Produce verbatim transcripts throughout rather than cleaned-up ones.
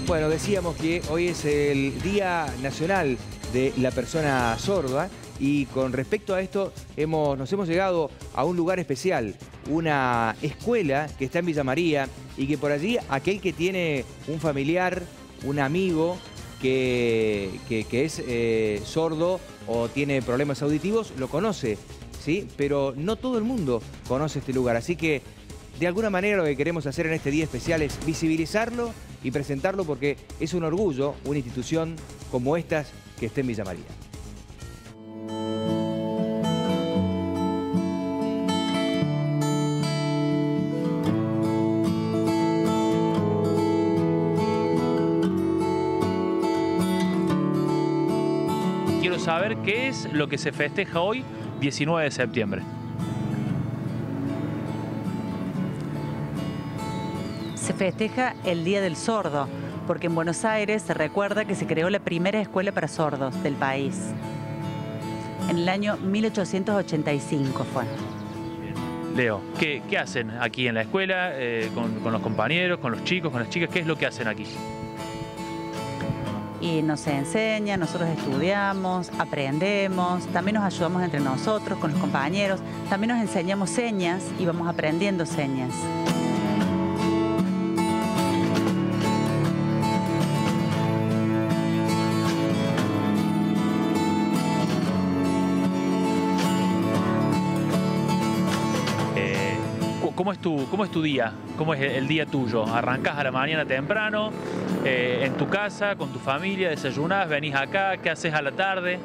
Bueno, decíamos que hoy es el Día Nacional de la Persona Sorda y con respecto a esto hemos, nos hemos llegado a un lugar especial, una escuela que está en Villa María y que por allí aquel que tiene un familiar, un amigo que, que, que es eh, sordo o tiene problemas auditivos, lo conoce, ¿sí? Pero no todo el mundo conoce este lugar, así que de alguna manera lo que queremos hacer en este día especial es visibilizarlo y presentarlo porque es un orgullo una institución como estas que esté en Villa María. Quiero saber qué es lo que se festeja hoy, diecinueve de septiembre. Se festeja el Día del Sordo, porque en Buenos Aires se recuerda que se creó la primera escuela para sordos del país. En el año mil ochocientos ochenta y cinco fue. Leo, ¿qué, qué hacen aquí en la escuela, eh, con, con los compañeros, con los chicos, con las chicas? ¿Qué es lo que hacen aquí? Y nos enseña, nosotros estudiamos, aprendemos, también nos ayudamos entre nosotros, con los compañeros, también nos enseñamos señas y vamos aprendiendo señas. ¿Cómo es, tu, ¿Cómo es tu día? ¿Cómo es el día tuyo? ¿Arrancás a la mañana temprano, eh, en tu casa, con tu familia, desayunás, venís acá? ¿Qué haces a la tarde?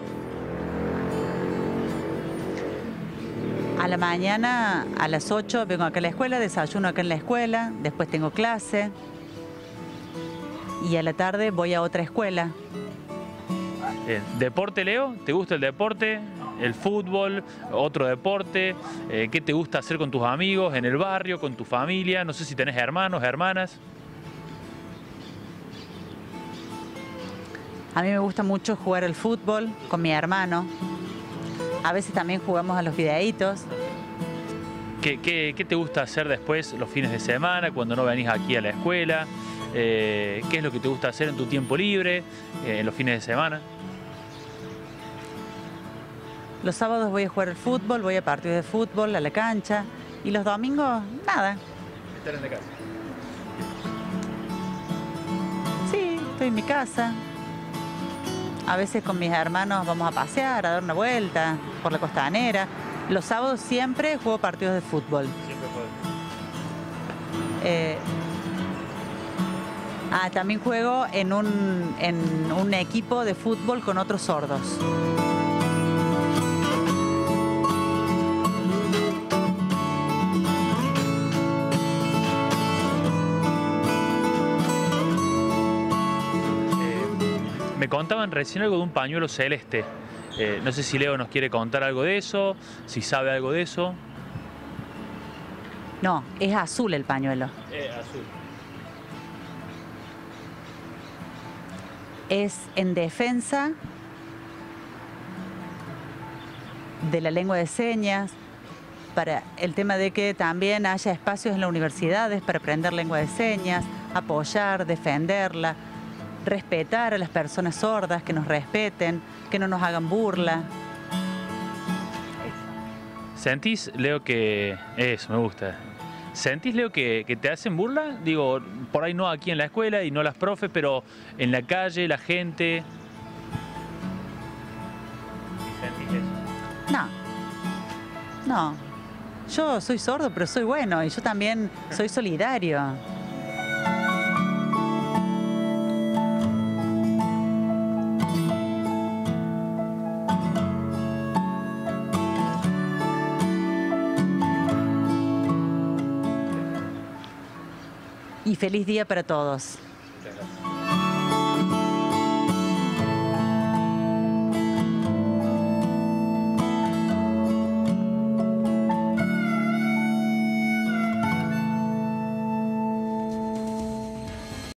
A la mañana, a las ocho, vengo acá a la escuela, desayuno acá en la escuela, después tengo clase. Y a la tarde voy a otra escuela. Eh, ¿Deporte, Leo? ¿Te gusta el deporte? ¿El fútbol? ¿Otro deporte? Eh, ¿Qué te gusta hacer con tus amigos, en el barrio, con tu familia? No sé si tenés hermanos, hermanas. A mí me gusta mucho jugar al fútbol con mi hermano. A veces también jugamos a los videitos. ¿Qué, qué, qué te gusta hacer después los fines de semana, cuando no venís aquí a la escuela? Eh, ¿Qué es lo que te gusta hacer en tu tiempo libre, eh, en los fines de semana? Los sábados voy a jugar al fútbol, voy a partidos de fútbol, a la cancha. Y los domingos, nada. ¿Estar en la casa? Sí, estoy en mi casa. A veces con mis hermanos vamos a pasear, a dar una vuelta por la costanera. Los sábados siempre juego partidos de fútbol. Siempre juego. Eh, ah, también juego en un, en un equipo de fútbol con otros sordos. Me contaban recién algo de un pañuelo celeste. Eh, no sé si Leo nos quiere contar algo de eso, si sabe algo de eso. No, es azul el pañuelo. Eh, azul. Es en defensa de la lengua de señas, para el tema de que también haya espacios en las universidades para aprender lengua de señas, apoyar, defenderla, respetar a las personas sordas, que nos respeten, que no nos hagan burla. ¿Sentís, Leo, que... Eso, me gusta. ¿Sentís, Leo, que, que te hacen burla? Digo, por ahí no aquí en la escuela y no las profes, pero en la calle, la gente... ¿Sentís eso? No, no. Yo soy sordo, pero soy bueno y yo también soy solidario. Y feliz día para todos.